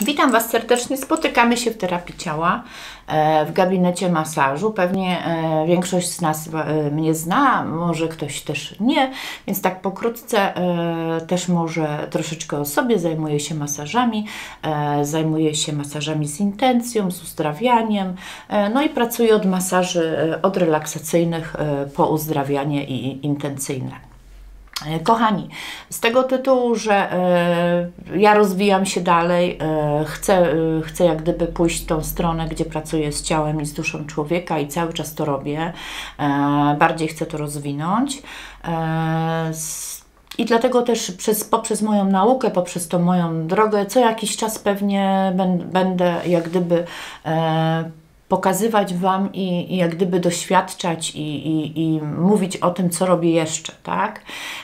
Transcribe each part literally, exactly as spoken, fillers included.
Witam Was serdecznie. Spotykamy się w terapii ciała, w gabinecie masażu. Pewnie większość z nas mnie zna, może ktoś też nie, więc tak pokrótce też może troszeczkę o sobie. Zajmuję się masażami, zajmuję się masażami z intencją, z uzdrawianiem, no i pracuję od masaży od relaksacyjnych po uzdrawianie i intencyjne. Kochani, z tego tytułu, że y, ja rozwijam się dalej, y, chcę, y, chcę jak gdyby pójść w tą stronę, gdzie pracuję z ciałem i z duszą człowieka i cały czas to robię, y, bardziej chcę to rozwinąć. Y, I dlatego też przez, poprzez moją naukę, poprzez tą moją drogę, co jakiś czas pewnie będę jak gdyby y, pokazywać Wam i, i jak gdyby doświadczać i, i, i mówić o tym, co robię jeszcze, tak?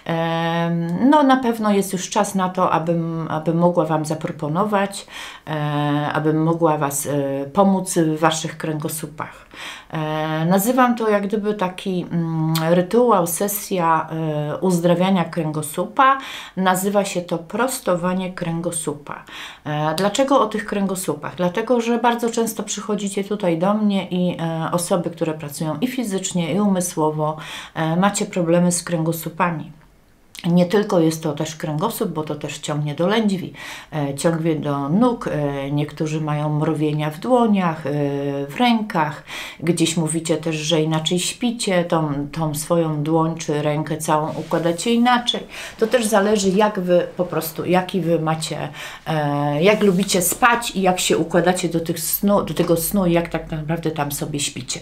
No na pewno jest już czas na to, abym, abym mogła Wam zaproponować, abym mogła Was pomóc w Waszych kręgosłupach. Nazywam to jak gdyby taki rytuał, sesja uzdrawiania kręgosłupa. Nazywa się to prostowanie kręgosłupa. Dlaczego o tych kręgosłupach? Dlatego, że bardzo często przychodzicie tutaj do mnie i osoby, które pracują i fizycznie, i umysłowo, macie problemy z kręgosłupami. Nie tylko jest to też kręgosłup, bo to też ciągnie do lędźwi, e, ciągnie do nóg, e, niektórzy mają mrowienia w dłoniach, e, w rękach, gdzieś mówicie też, że inaczej śpicie, tą, tą swoją dłoń czy rękę całą układacie inaczej. To też zależy, jak Wy po prostu, jaki Wy macie, e, jak lubicie spać i jak się układacie do, tych snu, do tego snu i jak tak naprawdę tam sobie śpicie.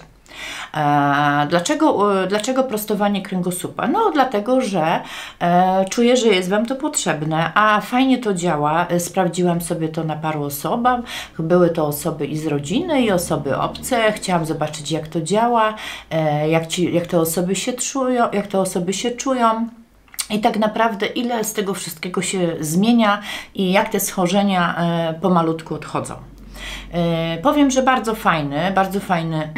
E, dlaczego, e, dlaczego prostowanie kręgosłupa? No dlatego, że e, czuję, że jest Wam to potrzebne, a fajnie to działa. E, sprawdziłam sobie to na paru osobach. Były to osoby i z rodziny, i osoby obce. Chciałam zobaczyć, jak to działa, e, jak, ci, jak te osoby się czują, jak te osoby się czują. I tak naprawdę ile z tego wszystkiego się zmienia i jak te schorzenia e, pomalutku odchodzą. E, powiem, że bardzo fajny, bardzo fajny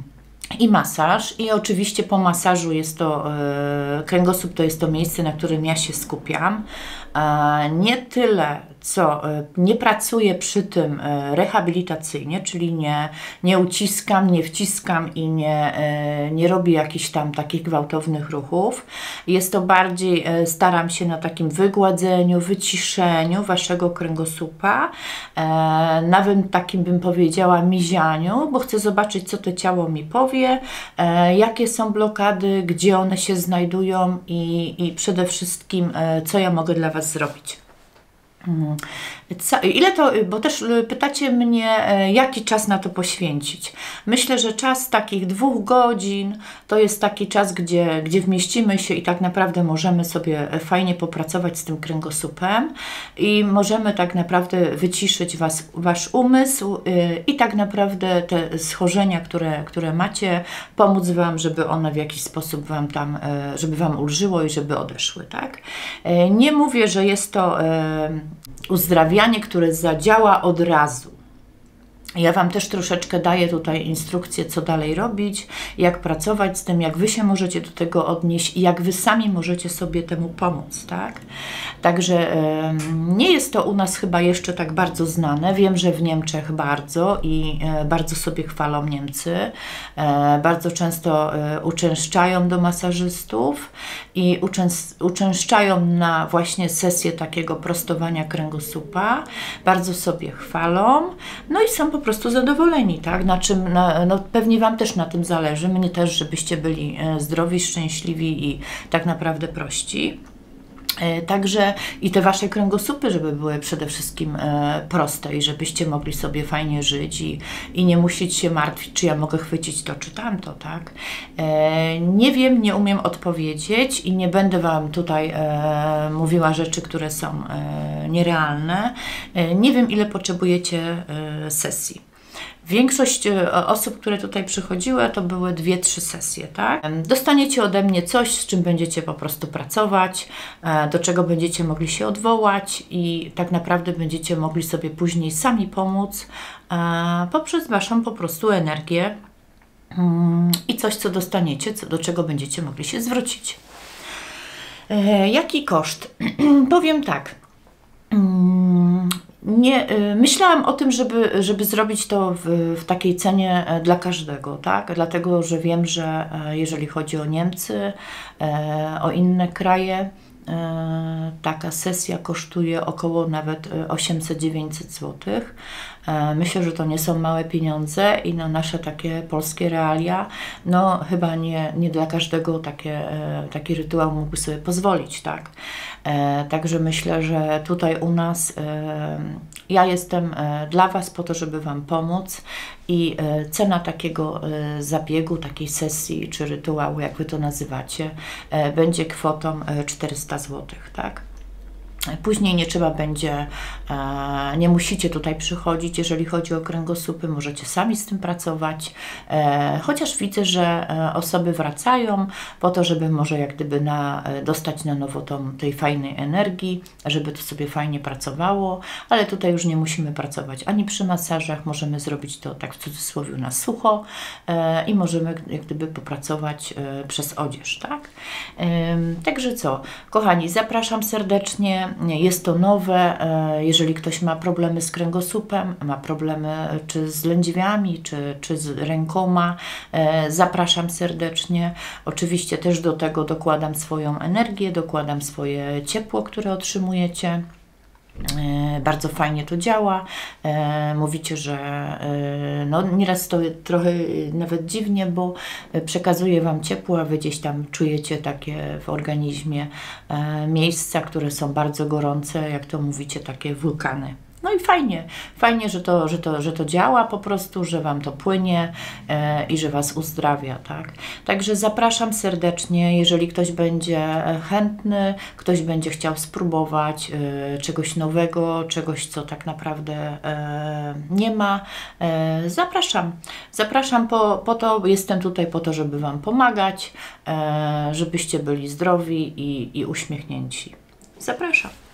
i masaż, i oczywiście po masażu jest to, yy, kręgosłup to jest to miejsce, na którym ja się skupiam. Yy, nie tyle, co yy, nie pracuję przy tym yy, rehabilitacyjnie, czyli nie, nie uciskam, nie wciskam i nie, yy, nie robię jakichś tam takich gwałtownych ruchów. Jest to bardziej, yy, staram się na takim wygładzeniu, wyciszeniu Waszego kręgosłupa, yy, nawet takim bym powiedziała mizianiu, bo chcę zobaczyć, co to ciało mi powie, e, jakie są blokady, gdzie one się znajdują i, i przede wszystkim, e, co ja mogę dla Was zrobić. Hmm. Co, ile to, bo też pytacie mnie, jaki czas na to poświęcić. Myślę, że czas takich dwóch godzin to jest taki czas, gdzie, gdzie wmieścimy się i tak naprawdę możemy sobie fajnie popracować z tym kręgosłupem i możemy tak naprawdę wyciszyć was, Wasz umysł yy, i tak naprawdę te schorzenia, które, które macie, pomóc Wam, żeby one w jakiś sposób Wam tam, yy, żeby Wam ulżyło i żeby odeszły, tak? Yy, nie mówię, że jest to yy, uzdrawianie, które zadziała od razu. Ja Wam też troszeczkę daję tutaj instrukcję, co dalej robić, jak pracować z tym, jak Wy się możecie do tego odnieść i jak Wy sami możecie sobie temu pomóc, tak? Także e, nie jest to u nas chyba jeszcze tak bardzo znane. Wiem, że w Niemczech bardzo i e, bardzo sobie chwalą Niemcy. E, bardzo często e, uczęszczają do masażystów i uczęs uczęszczają na właśnie sesję takiego prostowania kręgosłupa. Bardzo sobie chwalą. No i są po prostu zadowoleni, tak? Na czym, na, no pewnie Wam też na tym zależy, mnie też, żebyście byli zdrowi, szczęśliwi i tak naprawdę prości. Także i te Wasze kręgosłupy, żeby były przede wszystkim e, proste i żebyście mogli sobie fajnie żyć i, i nie musieć się martwić, czy ja mogę chwycić to, czy tamto, tak? E, nie wiem, nie umiem odpowiedzieć i nie będę Wam tutaj e, mówiła rzeczy, które są e, nierealne. E, nie wiem, ile potrzebujecie e, sesji. Większość osób, które tutaj przychodziły, to były dwie, trzy sesje, tak? Dostaniecie ode mnie coś, z czym będziecie po prostu pracować, do czego będziecie mogli się odwołać i tak naprawdę będziecie mogli sobie później sami pomóc poprzez Waszą po prostu energię i coś, co dostaniecie, co, do czego będziecie mogli się zwrócić. Jaki koszt? Powiem tak. Nie, myślałam o tym, żeby, żeby zrobić to w, w takiej cenie dla każdego, tak? Dlatego, że wiem, że jeżeli chodzi o Niemcy, o inne kraje, taka sesja kosztuje około nawet osiemset do dziewięciuset złotych. Myślę, że to nie są małe pieniądze i na nasze takie polskie realia, no chyba nie, nie dla każdego takie, taki rytuał mógłby sobie pozwolić, tak? Także myślę, że tutaj u nas ja jestem dla Was po to, żeby Wam pomóc i cena takiego zabiegu, takiej sesji czy rytuału, jak Wy to nazywacie, będzie kwotą czterysta złotych, tak? Później nie trzeba będzie, nie musicie tutaj przychodzić, jeżeli chodzi o kręgosłupy, możecie sami z tym pracować, chociaż widzę, że osoby wracają po to, żeby może jak gdyby na, dostać na nowo tą, tej fajnej energii, żeby to sobie fajnie pracowało, ale tutaj już nie musimy pracować ani przy masażach, możemy zrobić to tak w cudzysłowie na sucho i możemy jak gdyby popracować przez odzież, tak? Także co, kochani, zapraszam serdecznie. Jest to nowe, jeżeli ktoś ma problemy z kręgosłupem, ma problemy czy z lędźwiami, czy, czy z rękoma, zapraszam serdecznie. Oczywiście też do tego dokładam swoją energię, dokładam swoje ciepło, które otrzymujecie. Bardzo fajnie to działa. Mówicie, że no nieraz to trochę nawet dziwnie, bo przekazuję Wam ciepło, a Wy gdzieś tam czujecie takie w organizmie miejsca, które są bardzo gorące, jak to mówicie, takie wulkany. No i fajnie, fajnie, że to, że to, że to działa po prostu, że Wam to płynie e, i że Was uzdrawia, tak? Także zapraszam serdecznie, jeżeli ktoś będzie chętny, ktoś będzie chciał spróbować e, czegoś nowego, czegoś, co tak naprawdę e, nie ma, e, zapraszam. Zapraszam po, po to, jestem tutaj po to, żeby Wam pomagać, e, żebyście byli zdrowi i, i uśmiechnięci. Zapraszam.